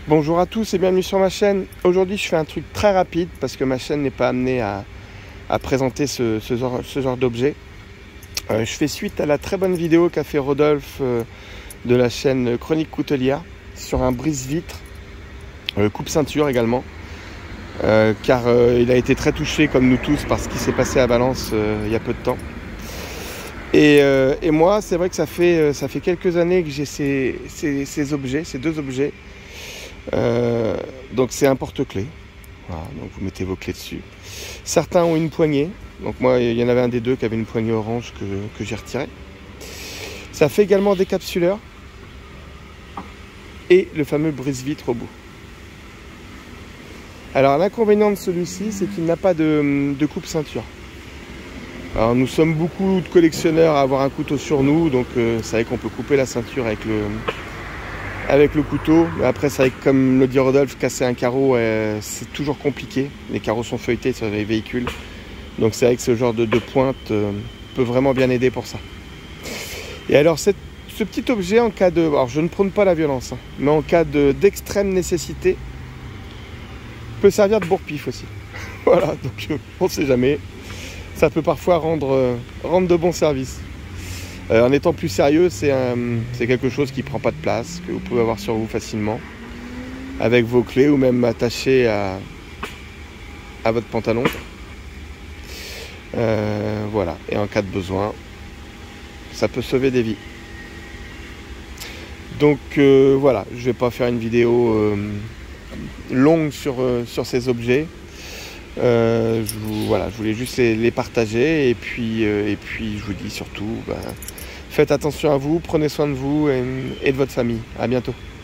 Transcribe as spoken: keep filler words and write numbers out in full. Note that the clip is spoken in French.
Bonjour à tous et bienvenue sur ma chaîne. Aujourd'hui je fais un truc très rapide parce que ma chaîne n'est pas amenée à, à présenter ce, ce genre, ce genre d'objet. Euh, je fais suite à la très bonne vidéo qu'a fait Rodolphe euh, de la chaîne Chronique Coutelière sur un brise-vitre, euh, coupe-ceinture également. Euh, car euh, il a été très touché comme nous tous par ce qui s'est passé à Valence euh, il y a peu de temps. Et, euh, et moi c'est vrai que ça fait, ça fait quelques années que j'ai ces, ces, ces objets, ces deux objets. Euh, donc c'est un porte-clés, voilà, donc vous mettez vos clés dessus. Certains ont une poignée, donc moi il y en avait un des deux qui avait une poignée orange que, que j'ai retiré. Ça fait également des décapsuleur et le fameux brise-vitre au bout. Alors l'inconvénient de celui-ci, c'est qu'il n'a pas de, de coupe-ceinture. Alors nous sommes beaucoup de collectionneurs à avoir un couteau sur nous, donc euh, c'est vrai qu'on peut couper la ceinture avec le avec le couteau, mais après c'est vrai que comme le dit Rodolphe, casser un carreau euh, c'est toujours compliqué, les carreaux sont feuilletés sur les véhicules, donc c'est vrai que ce genre de, de pointe euh, peut vraiment bien aider pour ça. Et alors cette, ce petit objet en cas de, alors je ne prône pas la violence, hein, mais en cas de d'extrême nécessité, peut servir de bourre-pif aussi. Voilà, donc euh, on ne sait jamais, ça peut parfois rendre, euh, rendre de bons services. Euh, en étant plus sérieux, c'est quelque chose qui ne prend pas de place, que vous pouvez avoir sur vous facilement, avec vos clés ou même attaché à, à votre pantalon. Euh, voilà, et en cas de besoin, ça peut sauver des vies. Donc euh, voilà, je ne vais pas faire une vidéo euh, longue sur, euh, sur ces objets. Euh, je, vous, voilà, je voulais juste les, les partager et puis, euh, et puis je vous dis surtout, bah, faites attention à vous, prenez soin de vous et, et de votre famille. À bientôt.